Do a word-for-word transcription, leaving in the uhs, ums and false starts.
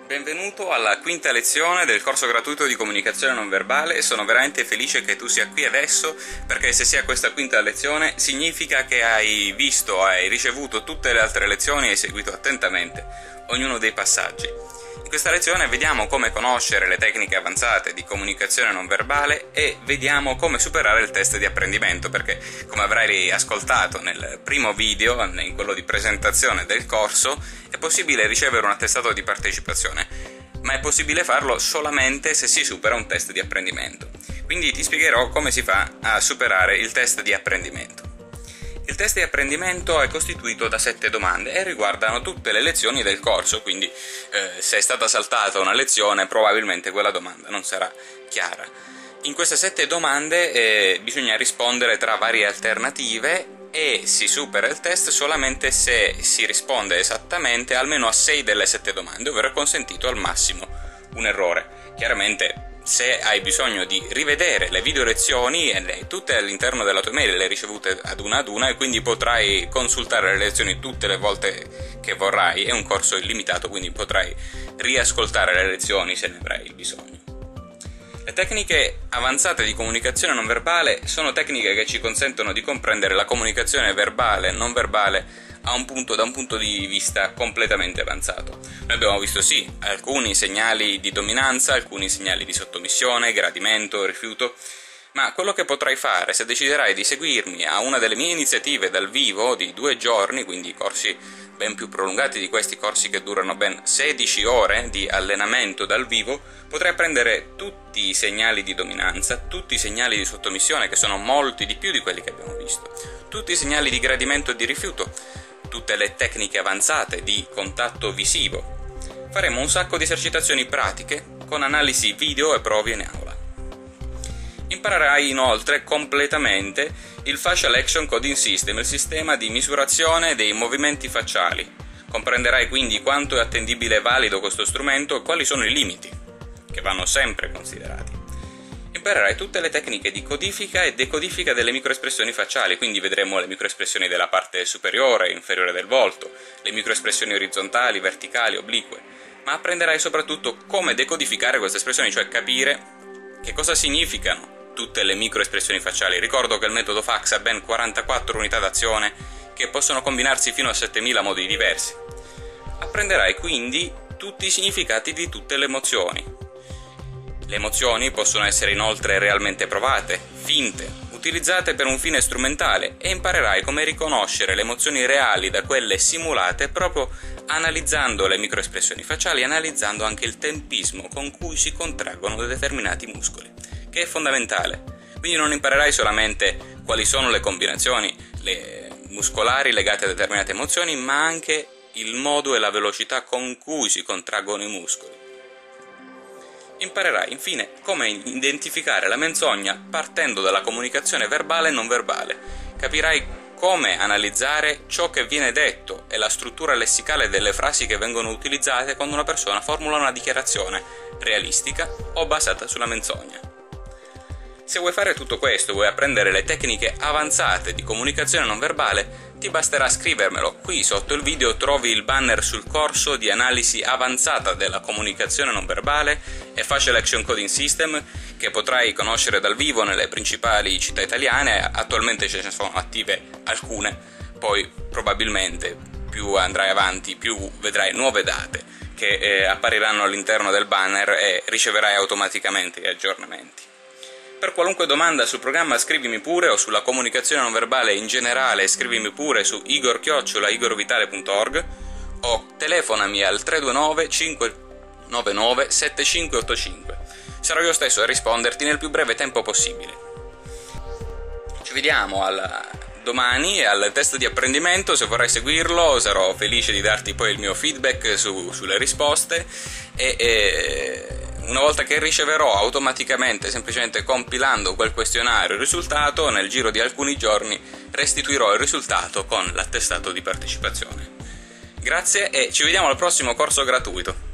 Benvenuto alla quinta lezione del corso gratuito di comunicazione non verbale. Sono veramente felice che tu sia qui adesso, perché se sia questa quinta lezione significa che hai visto, hai ricevuto tutte le altre lezioni e hai seguito attentamente ognuno dei passaggi. In questa lezione vediamo come conoscere le tecniche avanzate di comunicazione non verbale e vediamo come superare il test di apprendimento, perché come avrai ascoltato nel primo video, in quello di presentazione del corso, è possibile ricevere un attestato di partecipazione, ma è possibile farlo solamente se si supera un test di apprendimento. Quindi ti spiegherò come si fa a superare il test di apprendimento. Il test di apprendimento è costituito da sette domande e riguardano tutte le lezioni del corso, quindi eh, se è stata saltata una lezione probabilmente quella domanda non sarà chiara. In queste sette domande eh, bisogna rispondere tra varie alternative e si supera il test solamente se si risponde esattamente almeno a sei delle sette domande, ovvero è consentito al massimo un errore. Chiaramente, se hai bisogno di rivedere le video lezioni, e tutte all'interno della tua email le hai ricevute ad una ad una, e quindi potrai consultare le lezioni tutte le volte che vorrai. È un corso illimitato, quindi potrai riascoltare le lezioni se ne avrai il bisogno. Le tecniche avanzate di comunicazione non verbale sono tecniche che ci consentono di comprendere la comunicazione verbale e non verbale a un punto, da un punto di vista completamente avanzato. Noi abbiamo visto sì, alcuni segnali di dominanza, alcuni segnali di sottomissione, gradimento, rifiuto, ma quello che potrai fare se deciderai di seguirmi a una delle mie iniziative dal vivo di due giorni, quindi corsi ben più prolungati di questi corsi che durano ben sedici ore di allenamento dal vivo, potrai apprendere tutti i segnali di dominanza, tutti i segnali di sottomissione, che sono molti di più di quelli che abbiamo visto, tutti i segnali di gradimento e di rifiuto, tutte le tecniche avanzate di contatto visivo. Faremo un sacco di esercitazioni pratiche con analisi video e prove in aula. Imparerai inoltre completamente il Facial Action Coding System, il sistema di misurazione dei movimenti facciali. Comprenderai quindi quanto è attendibile e valido questo strumento e quali sono i limiti, che vanno sempre considerati. Imparerai tutte le tecniche di codifica e decodifica delle microespressioni facciali, quindi vedremo le microespressioni della parte superiore e inferiore del volto, le microespressioni orizzontali, verticali, oblique, ma apprenderai soprattutto come decodificare queste espressioni, cioè capire che cosa significano tutte le microespressioni facciali. Ricordo che il metodo F A X ha ben quarantaquattro unità d'azione che possono combinarsi fino a settemila modi diversi. Apprenderai quindi tutti i significati di tutte le emozioni. Le emozioni possono essere inoltre realmente provate, finte, utilizzate per un fine strumentale, e imparerai come riconoscere le emozioni reali da quelle simulate proprio analizzando le microespressioni facciali e analizzando anche il tempismo con cui si contraggono determinati muscoli, che è fondamentale. Quindi non imparerai solamente quali sono le combinazioni le muscolari legate a determinate emozioni, ma anche il modo e la velocità con cui si contraggono i muscoli. Imparerai infine come identificare la menzogna partendo dalla comunicazione verbale e non verbale. Capirai come analizzare ciò che viene detto e la struttura lessicale delle frasi che vengono utilizzate quando una persona formula una dichiarazione realistica o basata sulla menzogna. Se vuoi fare tutto questo, vuoi apprendere le tecniche avanzate di comunicazione non verbale, ti basterà scrivermelo. Qui sotto il video trovi il banner sul corso di analisi avanzata della comunicazione non verbale e Facial Action Coding System, che potrai conoscere dal vivo nelle principali città italiane. Attualmente ce ne sono attive alcune, poi probabilmente più andrai avanti più vedrai nuove date che eh, appariranno all'interno del banner e riceverai automaticamente gli aggiornamenti. Per qualunque domanda sul programma scrivimi pure, o sulla comunicazione non verbale in generale scrivimi pure su igor chiocciola igorvitale punto org o telefonami al tre due nove cinque nove nove sette cinque otto cinque. Sarò io stesso a risponderti nel più breve tempo possibile. Ci vediamo al domani al test di apprendimento. Se vorrai seguirlo sarò felice di darti poi il mio feedback su, sulle risposte e... e... una volta che riceverò automaticamente, semplicemente compilando quel questionario, il risultato, nel giro di alcuni giorni restituirò il risultato con l'attestato di partecipazione. Grazie e ci vediamo al prossimo corso gratuito.